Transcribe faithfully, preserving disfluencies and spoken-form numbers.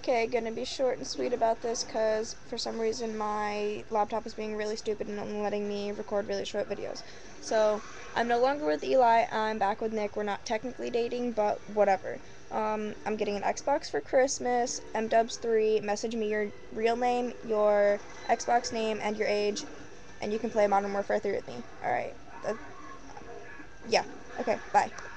Okay, gonna be short and sweet about this because for some reason my laptop is being really stupid and only letting me record really short videos. So, I'm no longer with Eli, I'm back with Nick. We're not technically dating, but whatever. Um, I'm getting an Xbox for Christmas, M Dubs three, message me your real name, your Xbox name, and your age, and you can play Modern Warfare three with me. Alright. Uh, yeah. Okay, bye.